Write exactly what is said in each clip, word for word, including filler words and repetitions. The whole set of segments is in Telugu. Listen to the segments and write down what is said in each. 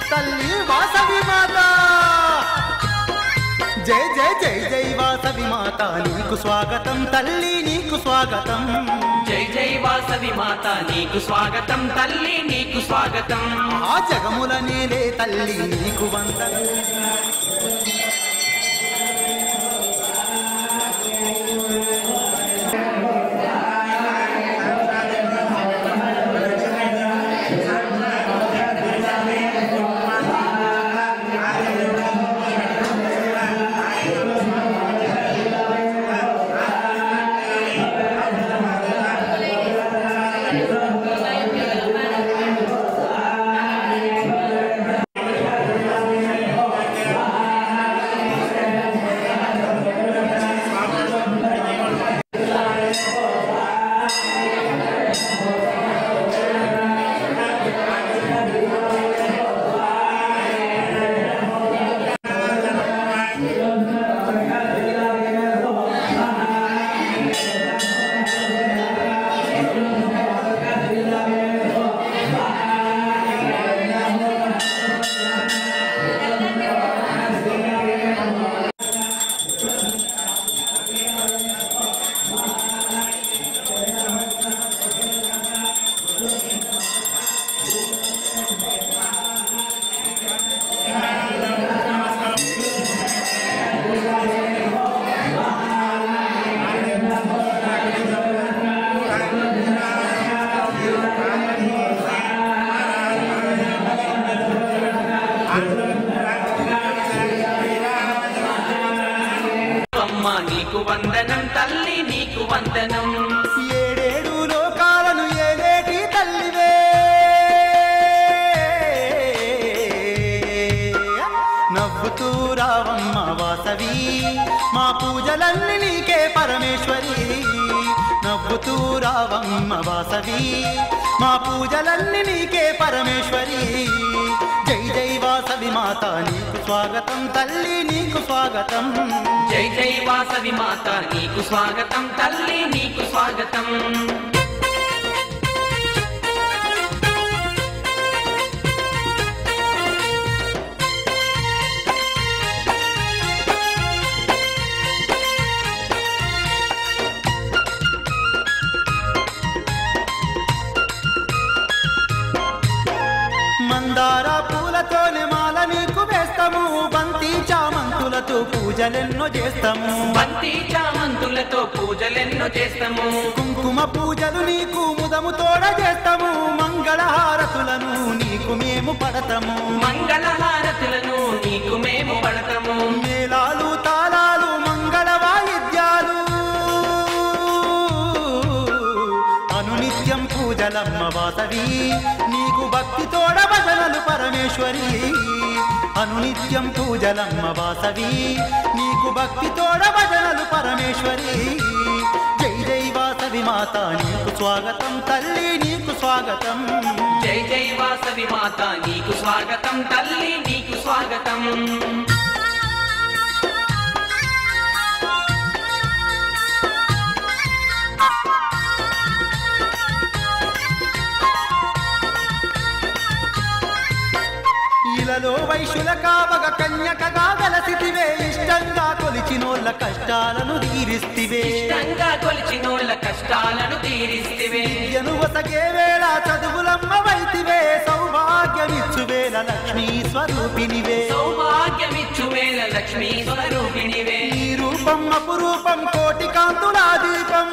తల్లి వాసవి మాత జై జై జై జై వాసవి మాత నీకు స్వాగతం తల్లి నీకు స్వాగతం జై జై వాసవి మాత నీకు స్వాగతం తల్లి నీకు స్వాగతం ఆ జగముల నేలే తల్లి నీకు వందనం నీకు వందనం తల్లి నీకు వందనం ఏడేడు లోకాలను ఏలేటి తల్లివే నవ్వుతూ రావమ్మ వాసవి మా పూజలన్నీ నీకే పరమేశ్వరి నవ్వుతూ రావమ్మ వాసవి మా పూజలన్నీ నీకే పరమేశ్వరి జై జై వాసవి మాత నీకు స్వాగతం తల్లి నీకు స్వాగతం జై జై వాసవి మాత నీకు స్వాగతం తల్లి నీకు స్వాగతం మందార పూలతోనే మాల నీకు వేస్తాము బంతి చామంతులతో పూజలెన్నో చేస్తాము బంతి చామంతులతో పూజలెన్నో చేస్తాము కుంకుమ పూజలు నీకు ముదము తోడ చేస్తాము మంగళహారతులను నీకు మేము పడతాము మంగళహారతులను నీకు మేము పడతాము మేళాలు తాళాలు మంగళ వాయిద్యాలు అనునిత్యం పూజలమ్మ వాసవి నీకు భక్తి తోడ భజనలు పరమేశ్వరి అనునిత్యం పూజలమ్మ వాసవి నీకు భక్తి తోడ భజనలు పరమేశ్వరి జై జై వాసవి మాత నీకు స్వాగతం తల్లి నీకు స్వాగతం జై జై వాసవి మాత నీకు స్వాగతం తల్లి నీకు స్వాగతం ఇలలో వైశుల కావగ కన్యకగా వెలసితివే ఇష్టంగా కొలిచినోళ్ళ కష్టాలను తీరిస్తివే ఇష్టంగా కొలిచినోళ్ళ కష్టాలను తీరిస్తివే ఎను వసగే వేళ చదువులమ్మ వైతివే సౌభాగ్యమిచ్చు వేళ లక్ష్మీ స్వరూపినివే సౌభాగ్యమిచ్చు వేళ లక్ష్మీ స్వరూపినివే ఈ రూపం అపురూపం కోటి కాంతులా దీపం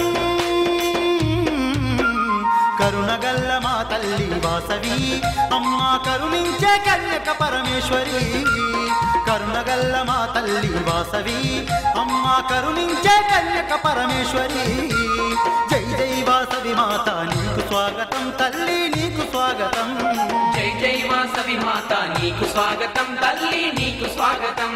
కరుణగల్ల మా తల్లి వాసవి అమ్మా కరుణించే కన్యక పరమేశ్వరి కరుణగల్ల మా తల్లి వాసవి అమ్మా కరుణించే కన్యక పరమేశ్వరి జై జై వాసవి మాత నీకు స్వాగతం తల్లి నీకు స్వాగతం జై జై వాసవి మాత నీకు స్వాగతం తల్లి నీకు స్వాగతం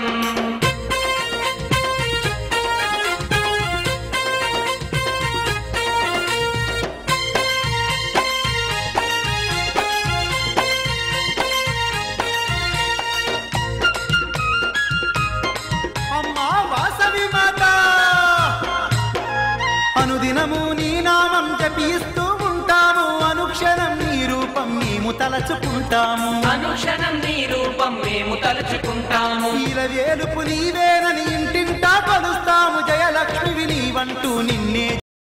అనుదినము నీ నామం జపిస్తూ ఉంటాము అనుక్షణం నీ రూపం మేము తలచుకుంటాము అనుక్షణం నీ రూపం మేము తలుచుకుంటాము ఈల వేలుపు నీవేనని ఇంటింటా కొలుస్తాము జయలక్ష్మివి నీవంటూ నిన్నే